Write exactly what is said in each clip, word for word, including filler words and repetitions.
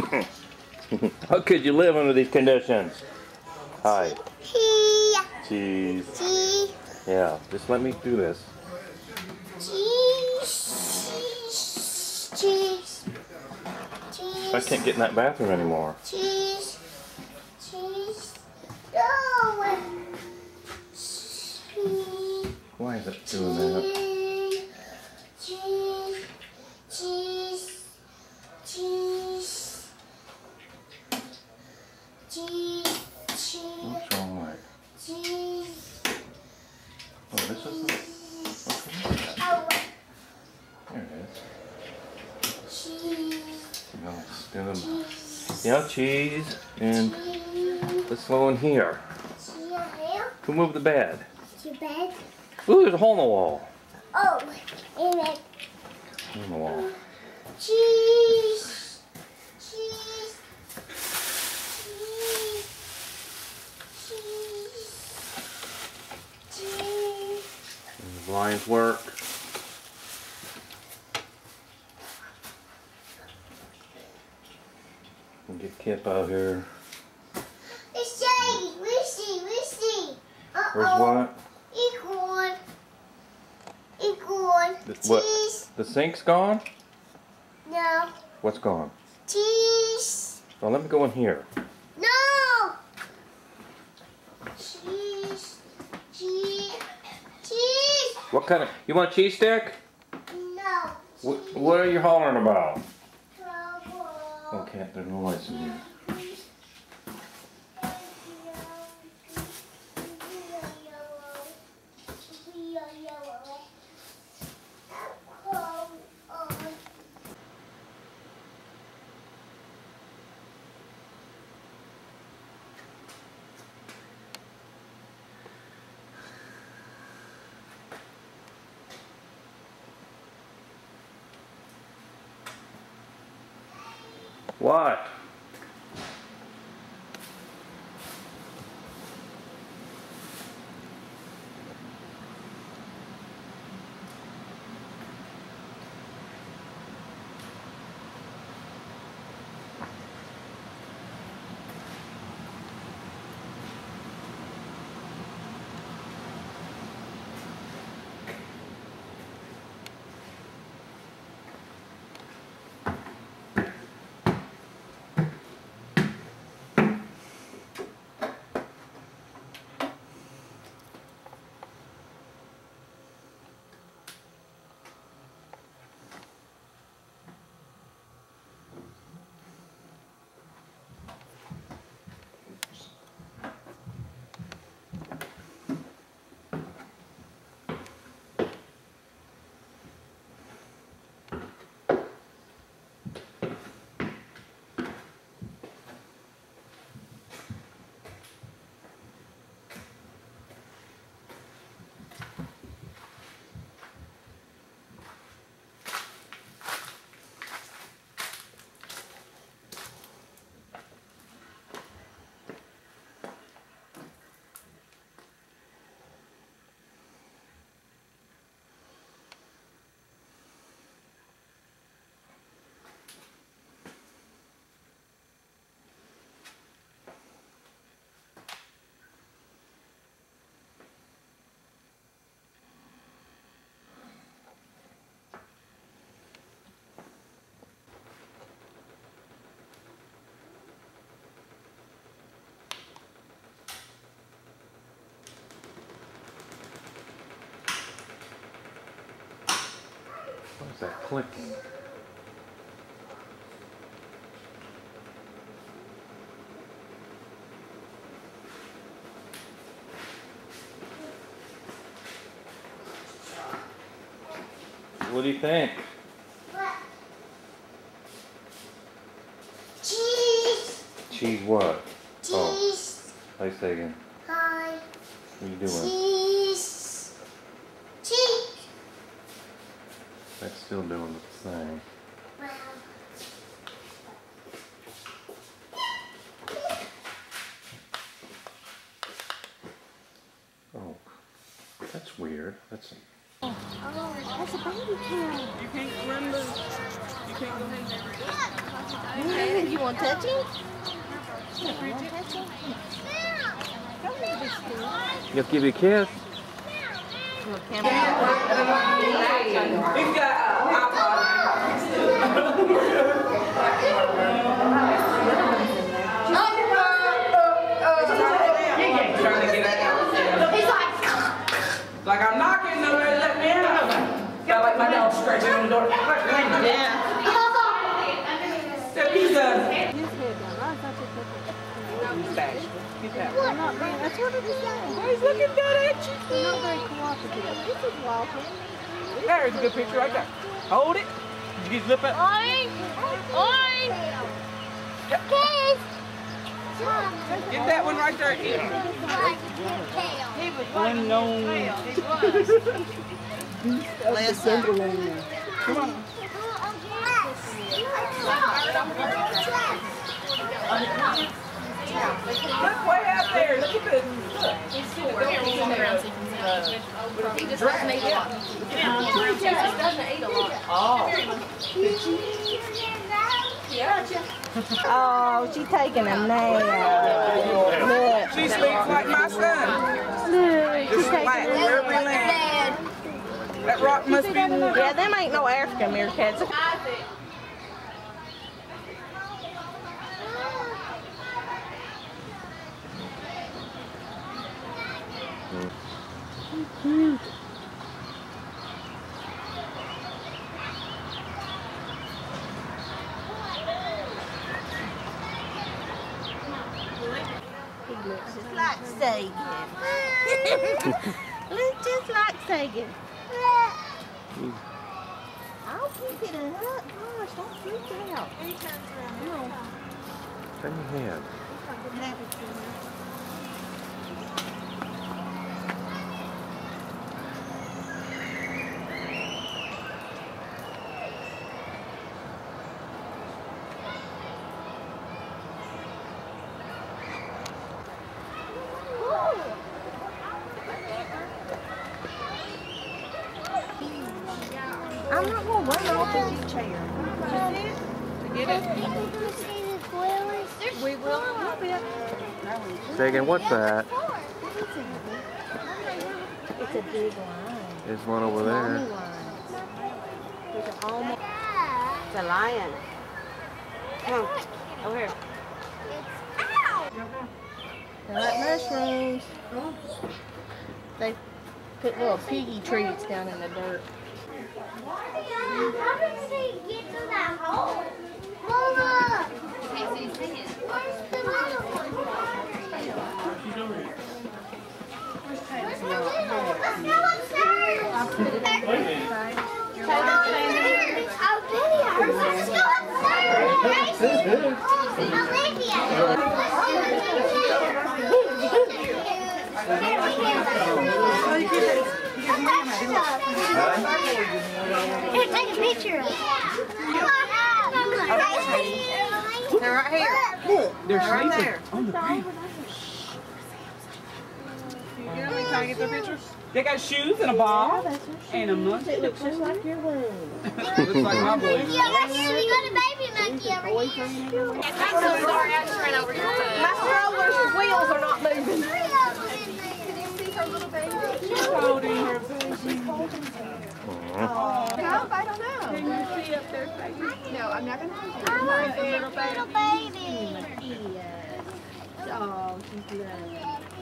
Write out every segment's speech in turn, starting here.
How could you live under these conditions? Hi. Cheese. Cheese. Yeah, just let me do this. Cheese. Cheese. Cheese. I can't get in that bathroom anymore. Cheese. Cheese. No. Cheese. Why is it doing that? Cheese. Cheese. Cheese. Cheese. Cheese. What's wrong with it? Cheese. Oh, this is the... Oh. There it is. Cheese. No, still... Yeah, cheese. And let's go in here. Who moved the bed? Your bed? Ooh, there's a hole in the wall. Oh, in it. Hole in the wall. Cheese. Cheese. Cheese. Cheese. Cheese. And the blinds work. And get Kip out here. It's shady. We see. We see. Uh-oh. Where's what? Acorn. Acorn. The, Cheese. what? The sink's gone? No. What's gone? Cheese. Well, let me go in here. No. Cheese. Cheese. Cheese. What kind of... You want a cheese stick? No. What, what are you hollering about? Trouble. Oh, cat, there's no lights in here. What? What is that clicking? What do you think? What? Cheese. Cheese what? Cheese. Oh, I say again. Hi. What are you doing? Cheese. Cheese. That's still doing the thing. Wow. Oh, that's weird. That's. Oh, that's a baby carrot. You can't remember. You can't remember. Yeah, you You want to touch him? He'll give you a kiss. He's got trying to get out. He's like, Like I'm knocking, nobody let me out. Got like my dog scratching on the door. Yeah. So he's uh. They're not being, that's what it is saying. He's looking dead at you. They're not very cooperative. This is walking. There's a good picture right there. Hold it. Did you get zip it? Oi! Oi! Kiss! Get that one right there. Unknown. Listen. Come on. Look way out there. Look at this. He just doesn't eat a lot. Yeah, he doesn't eat a lot. Oh. Oh, she's taking a nap. Look. She speaks like my son. Look. She's Just like taking a every land. That rock must be. Yeah, them ain't no African meerkats. Cute. He looks just like Sagan. Looks just like Sagan. I'll keep it up. Gosh, don't freak out. He turns around. Turn your head. I'm not going to run off of your chair. Get it? We will. We'll be up. Say again, what's that? It's a big lion. There's one over there. There's an almost. It's a lion. Come on. Over here. They're like mushrooms. They put little piggy treats down in the dirt. How did they get to that hole? Mama! Where's the little one? Where's the little one? Let's go upstairs! I'll put it upstairs! Olivia! Let's go upstairs! Olivia! Here, take a picture of it. They're right here. They're Right sleeping there. on the ground. You know, we trying to get their pictures. They got shoes and a ball and a monkey. It looks just like your wound. Looks like my boy. Yeah, right here. We got a baby monkey over here. I'm so sorry, I just ran over your foot. My stroller's wheels are not moving. She's holding her baby. I don't know. Can you see up there, baby? No, I'm not going to see I want to see a little baby. Oh, she's lovely.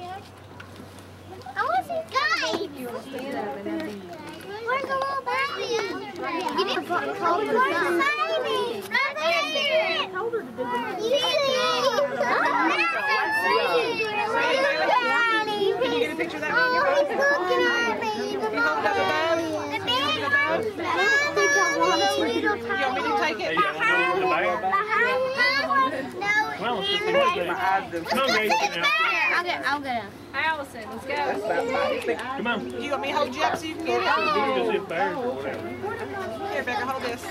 I want to see guys. You want to stand up and have these. Where's the little baby? You need to hold her. Where's the baby? Right there. Told her to do the money. You see Can you get a picture of that one? Oh, he's looking at me. You hold up the bag? The baby. You want me to take it? No, it's here. My eyes do. Let's go sit there. I'll get, I'll get him. Allison, let's go. Come on. You want me to hold you up so you can get it? You can just hit bears or whatever. Here, Becca, hold this.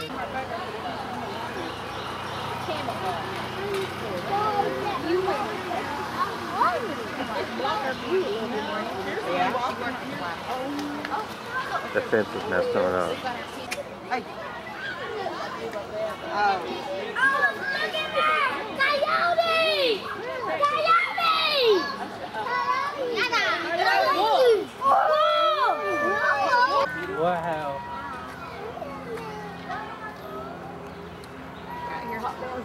The fence is messed on up. Hey. Oh. Oh, look at me. hot dogs.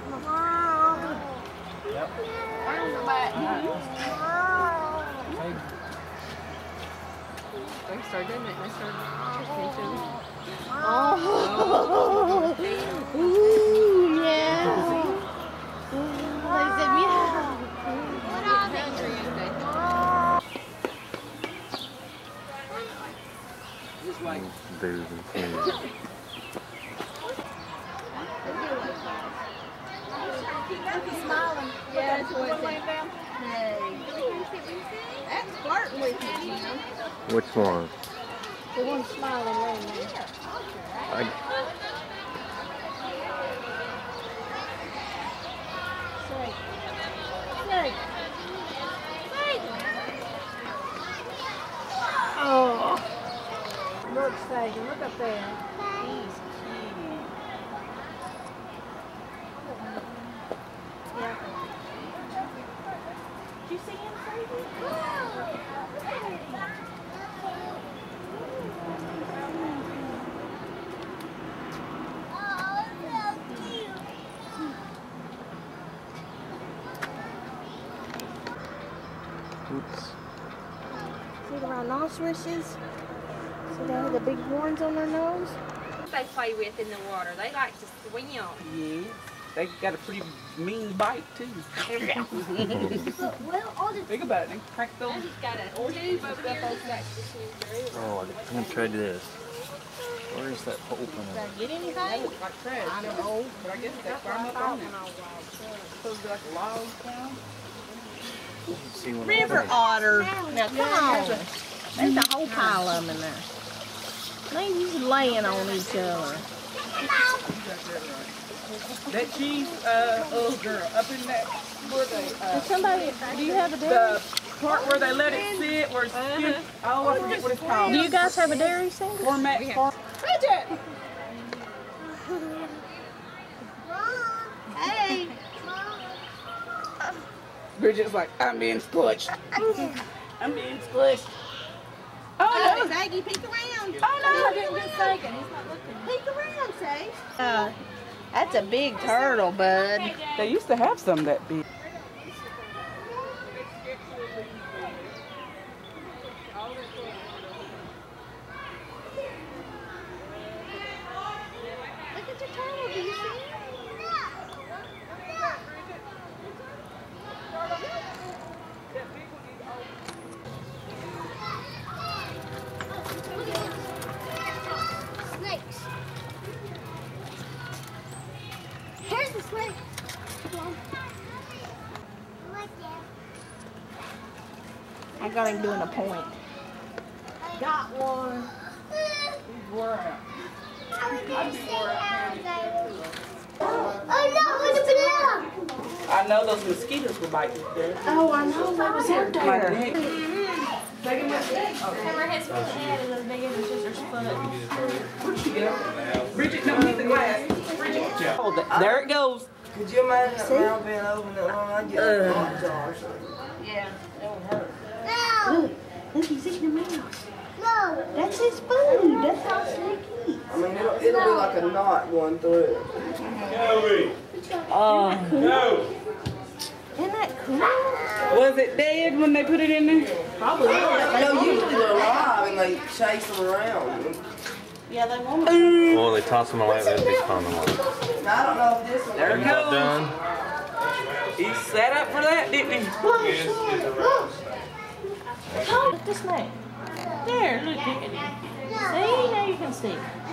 Yep. Arms are back. They started doing it. They started kissing each other. Oh. Ooh, yeah. Ooh, they said meow. What are they? Just like Booze and food. Smiling. Yeah, that's what it's laying down. Hey. That's flirting with you, Jim. Which one? The one smiling laying there. I, Say. Say. Say. Oh. Look, Sagan, look up there. He's cute. Yeah. Did you see him, Sagan? oops. See the rhinoceroses? See they have the big horns on their nose? They play with in the water. They like to swim. yeah. They got a pretty mean bite too. Think about it. They crack those. He's got a tube over there that's got to swim through. Oh, I'm gonna try this. Where is that hole Did from? I get anything? They look like trash. I don't know. But I guess they That's what farm I up thought on when it. I was wild. Supposed to be like a log town. See one River over otter. Now come on. There's a whole pile of them in there. They just laying on each other. That cheese, uh, oh girl, up in that, where they, uh, Did somebody, do you have a dairy? the part where they let it sit, where it's, oh, I forget what it's called. Do you guys have a dairy, Sandy? Format, farm. Bridget! Hey. Bridget's like, I'm being squished. I'm being squished. Oh, no. Saggy, peek around. Oh, no. I didn't get Sagan. He's not looking. Peek around, Sag. Uh, that's a big turtle, bud. They used to have some that big. Look at your turtle. Do you see him? Snakes. Here's the snake. Come on. I got him doing a point. Got one. Oh no, look at the banana. I know those mosquitoes were biting there. Oh, I know that was out My there. neck. Hammerhead's head is as big as his sister's foot. Where'd she go? Bridget, no, need the glass. Bridget. Oh, th- there it goes. Could you imagine that round being open that long? I'd get a hot jar or something. Yeah. No. Look, look, he's eating a mouse. No. That's his food. That's how snake eats. I mean, it'll, it'll be like a knot going through it. Oh. No. Isn't that cool? Was it dead when they put it in there? Probably. No, usually they're alive and they chase them around. Yeah, they want to. Well, they toss them away. That'd be fun to watch. Now, I don't know if this one. There it Not goes. done. He set up for that, didn't he? Look at the snake. There, look at it. See, now you can see.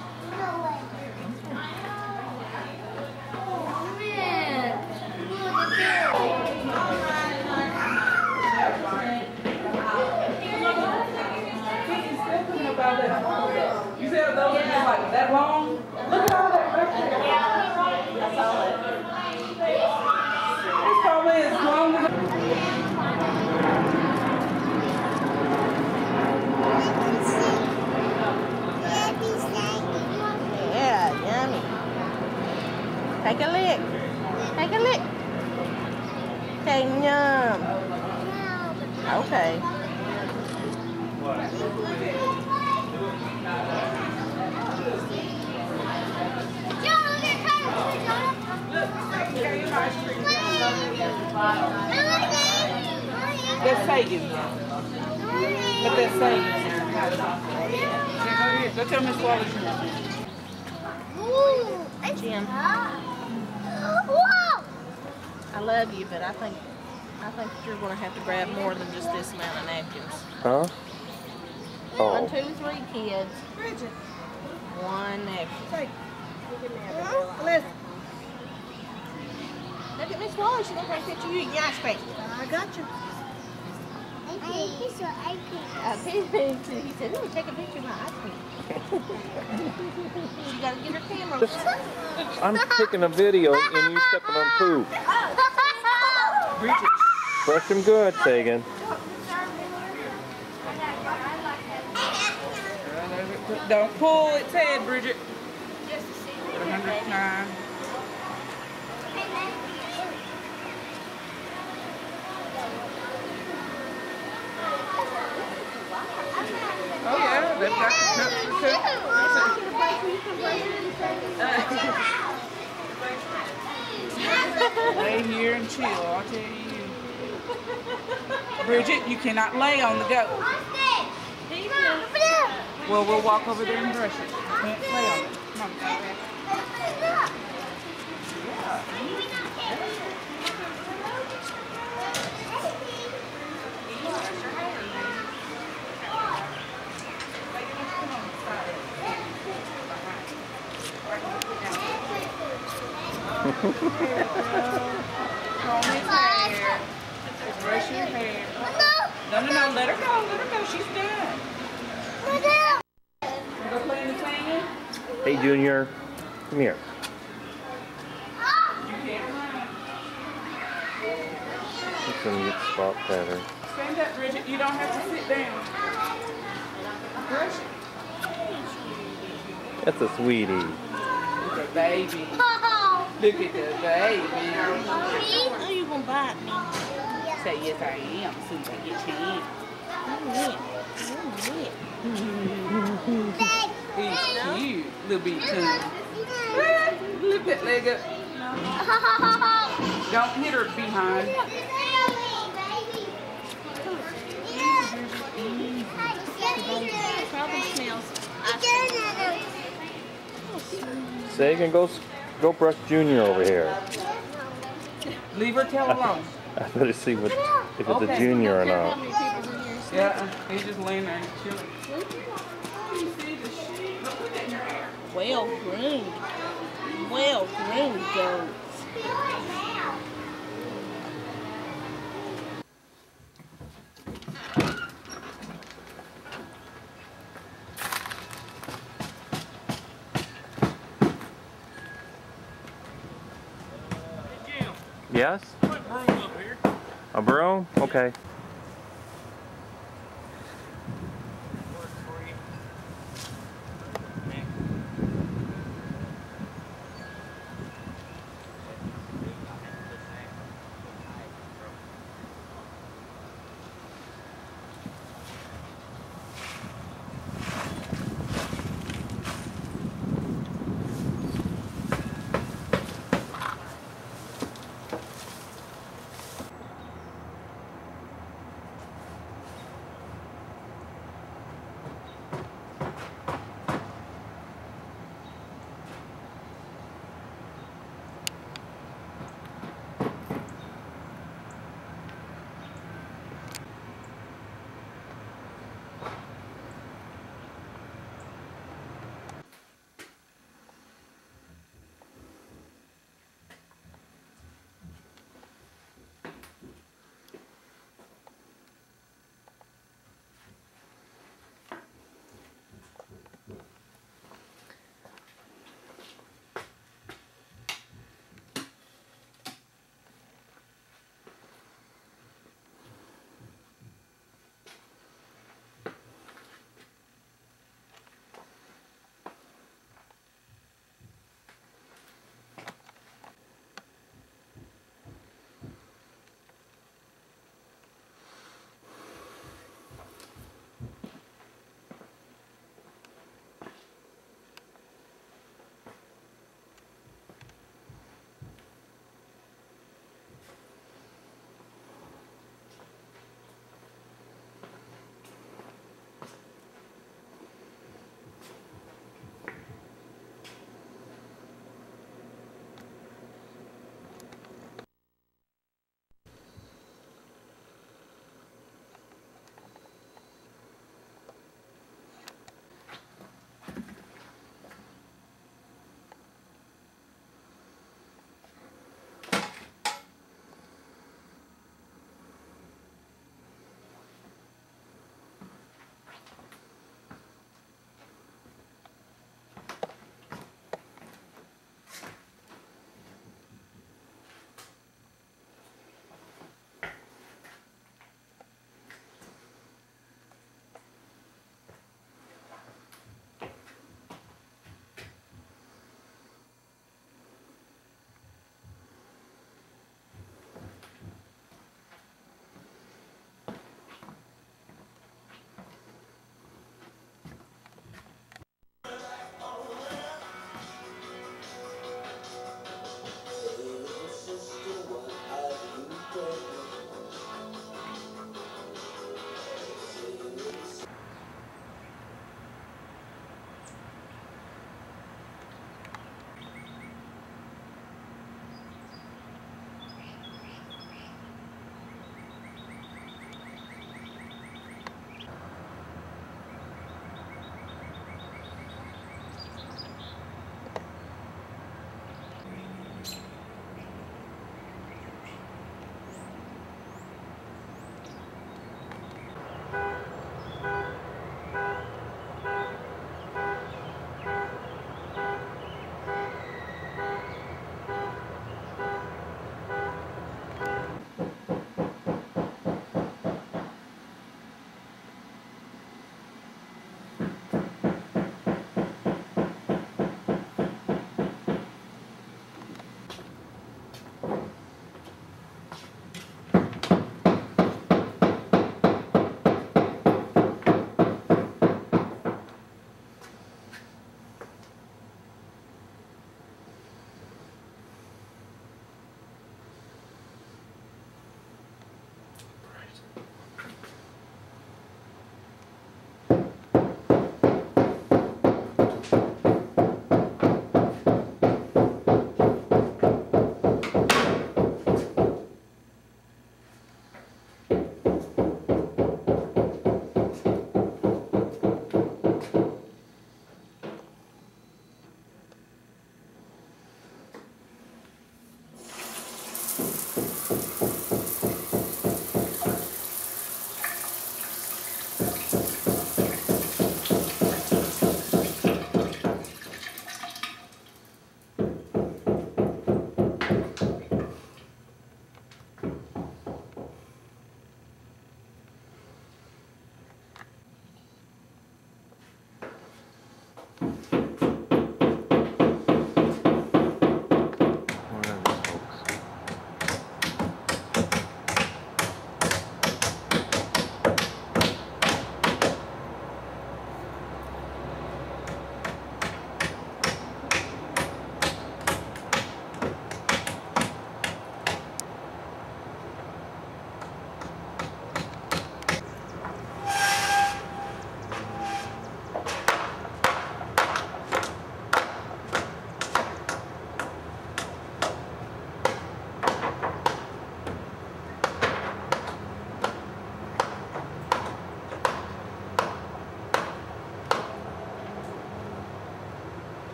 You said those were just like that long? Look at all that back there. I saw it. It's probably as long as Yeah, yummy. Take a lick. Take a lick. Okay, yum. Okay. Jonah, look at Jonah. That's Sagan. But that's Sagan there. Yeah, go ahead. Go tell Miss Wallace. Jim, Whoa! I love you, but I think I think that you're going to have to grab more than just this amount of napkins. Huh? One, Oh. two, three kids. Bridget, One napkin. take. Listen, Look at Miss Wallace. She looks like that you eating ice cream. I got you. I think so. I Uh, he said, "Ooh, take a picture of my ice cream." She got to get her camera. I'm taking a video and you stepping on poop. Bridget. Brush him good, Sagan. Don't pull its head, Bridget. At a hundred times. Oh yeah, they've got the cups to cook. Lay here and chill, I'll tell you. Bridget, you cannot lay on the goat. Well, we'll walk over there and brush it. You can't lay on it. Come on. Comb his hair. Brush your hair. No, no, no. Let her go. Let her go. She's done. You go play in the sand? Hey, Junior. Come here. You can't run. He's gonna get spot better. Stand up, Bridget. You don't have to sit down. Brush it. That's a sweetie. Look at baby. Look at the baby. Oh, you gonna bite me? Say yes, I am. As soon as I get you in. He's cute. Little bit too. Lift that leg up. Don't hit her behind. Probably smells. Sagan, go, go brush Junior over here. Leave her tail alone. I better see what if it's Okay. a Junior or not. Yeah, he's just laying there and chilling. Oh, you see the sheep? Look at that in your hair. Well groomed. Well groomed goats. Yes? Put broom up here. A broom? Okay.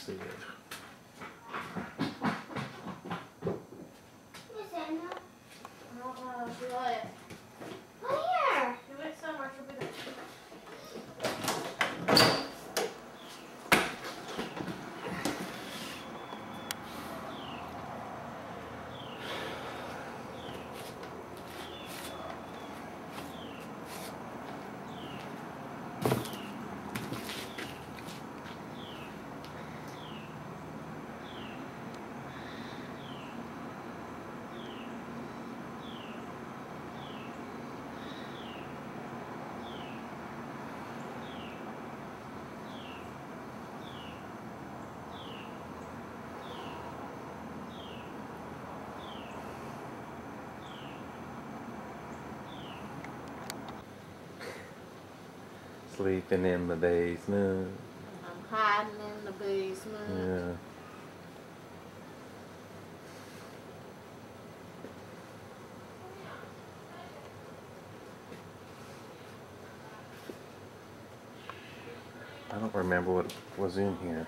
see it. What's that now? I don't know. She what? Oh, here. She went somewhere. She'll be there. Sleeping in the basement. I'm hiding in the basement. Yeah. I don't remember what was in here.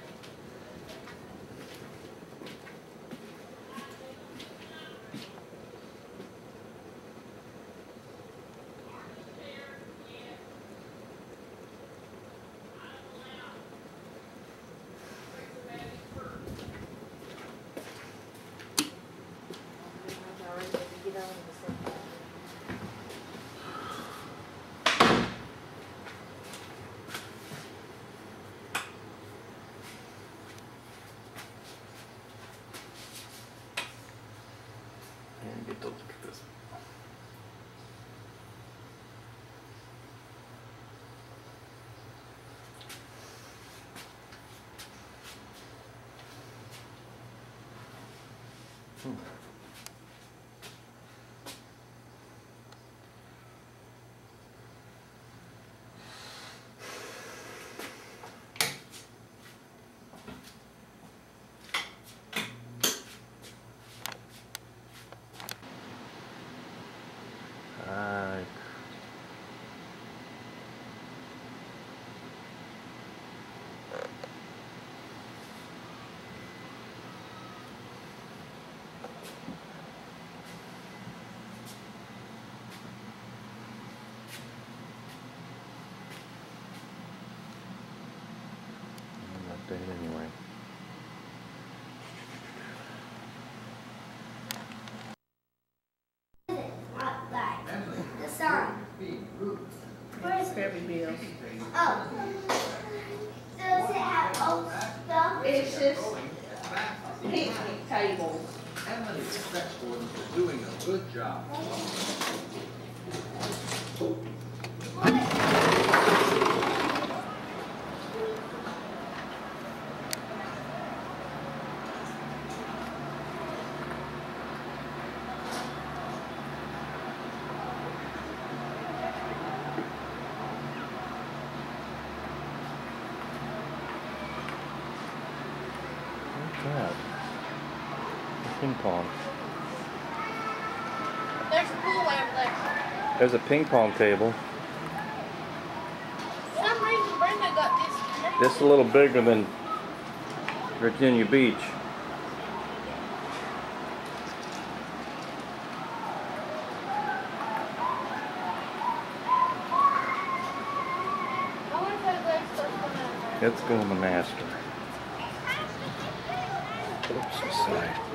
And get to look at this. Hmm. Hi. I'm not dead anyway. The sun. Where's Heavy bills. Oh. Does it have old stuff? It's just picnic tables. Emily expects Gordon for doing a good job. What's that? A ping pong. There's a pool way over there. There's a ping pong table. For some reason, Brenda got this. This is a little bigger than Virginia Beach. I wonder if that leg's supposed to come out. Let's go on the master. Oops, sorry.